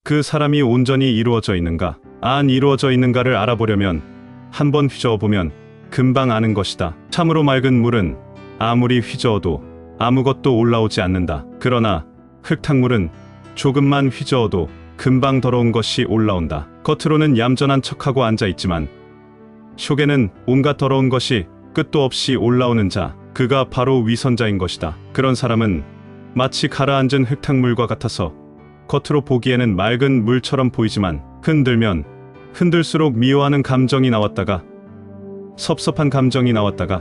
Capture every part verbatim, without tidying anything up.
그 사람이 온전히 이루어져 있는가, 안 이루어져 있는가를 알아보려면 한번 휘저어보면 금방 아는 것이다. 참으로 맑은 물은 아무리 휘저어도 아무것도 올라오지 않는다. 그러나 흙탕물은 조금만 휘저어도 금방 더러운 것이 올라온다. 겉으로는 얌전한 척하고 앉아있지만 속에는 온갖 더러운 것이 끝도 없이 올라오는 자, 그가 바로 위선자인 것이다. 그런 사람은 마치 가라앉은 흙탕물과 같아서 겉으로 보기에는 맑은 물처럼 보이지만 흔들면 흔들수록 미워하는 감정이 나왔다가 섭섭한 감정이 나왔다가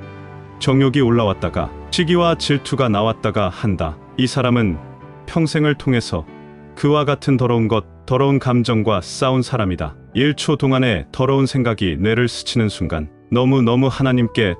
정욕이 올라왔다가 시기와 질투가 나왔다가 한다. 이 사람은 평생을 통해서 그와 같은 더러운 것, 더러운 감정과 싸운 사람이다. 일 초 동안에 더러운 생각이 뇌를 스치는 순간 너무너무 하나님께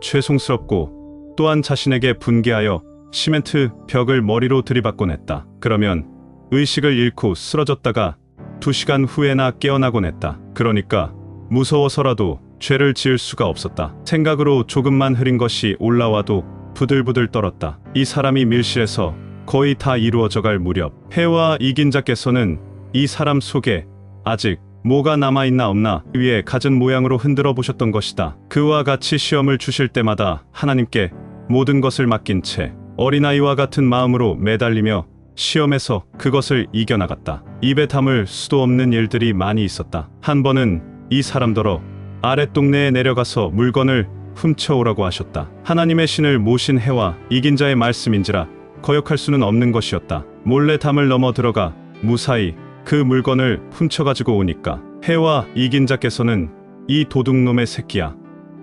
죄송스럽고 또한 자신에게 분개하여 시멘트 벽을 머리로 들이받곤 했다. 그러면 의식을 잃고 쓰러졌다가 두 시간 후에나 깨어나곤 했다. 그러니까 무서워서라도 죄를 지을 수가 없었다. 생각으로 조금만 흐린 것이 올라와도 부들부들 떨었다. 이 사람이 밀실에서 거의 다 이루어져갈 무렵 해와 이긴 자께서는 이 사람 속에 아직 뭐가 남아있나 없나 위에 갖은 모양으로 흔들어 보셨던 것이다. 그와 같이 시험을 주실 때마다 하나님께 모든 것을 맡긴 채 어린아이와 같은 마음으로 매달리며 시험에서 그것을 이겨나갔다. 입에 담을 수도 없는 일들이 많이 있었다. 한 번은 이 사람더러 아랫동네에 내려가서 물건을 훔쳐오라고 하셨다. 하나님의 신을 모신 해와 이긴 자의 말씀인지라 거역할 수는 없는 것이었다. 몰래 담을 넘어 들어가 무사히 그 물건을 훔쳐가지고 오니까 해와 이긴 자께서는 이 도둑놈의 새끼야,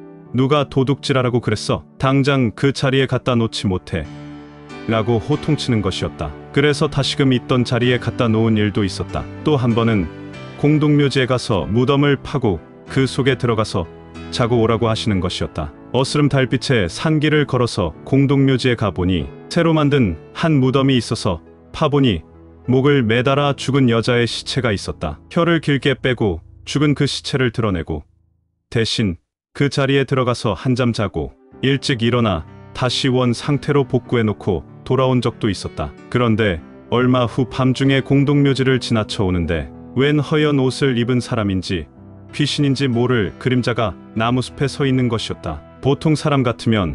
누가 도둑질하라고 그랬어? 당장 그 자리에 갖다 놓지 못해 라고 호통치는 것이었다. 그래서 다시금 있던 자리에 갖다 놓은 일도 있었다. 또 한 번은 공동묘지에 가서 무덤을 파고 그 속에 들어가서 자고 오라고 하시는 것이었다. 어스름 달빛에 산길을 걸어서 공동묘지에 가보니 새로 만든 한 무덤이 있어서 파보니 목을 매달아 죽은 여자의 시체가 있었다. 혀를 길게 빼고 죽은 그 시체를 드러내고 대신 그 자리에 들어가서 한잠 자고 일찍 일어나 다시 원 상태로 복구해놓고 돌아온 적도 있었다. 그런데 얼마 후 밤중에 공동묘지를 지나쳐 오는데 웬 허연 옷을 입은 사람인지 귀신인지 모를 그림자가 나무숲에 서 있는 것이었다. 보통 사람 같으면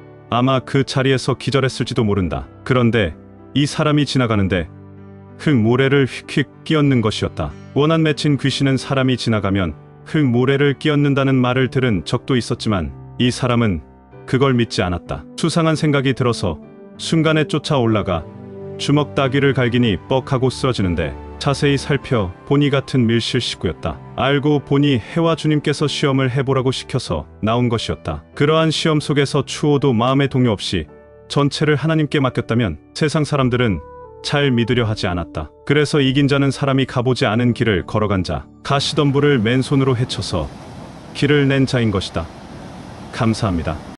아마 그 자리에서 기절했을지도 모른다. 그런데 이 사람이 지나가는데 흙 모래를 휙휙 끼얹는 것이었다. 원한 맺힌 귀신은 사람이 지나가면 흙 모래를 끼얹는다는 말을 들은 적도 있었지만 이 사람은 그걸 믿지 않았다. 수상한 생각이 들어서 순간에 쫓아 올라가 주먹 따귀를 갈기니 뻑하고 쓰러지는데 자세히 살펴 보니 같은 밀실 식구였다. 알고 보니 해와 주님께서 시험을 해보라고 시켜서 나온 것이었다. 그러한 시험 속에서 추호도 마음의 동요 없이 전체를 하나님께 맡겼다면 세상 사람들은 잘 믿으려 하지 않았다. 그래서 이긴 자는 사람이 가보지 않은 길을 걸어간 자, 가시덤불을 맨손으로 헤쳐서 길을 낸 자인 것이다. 감사합니다.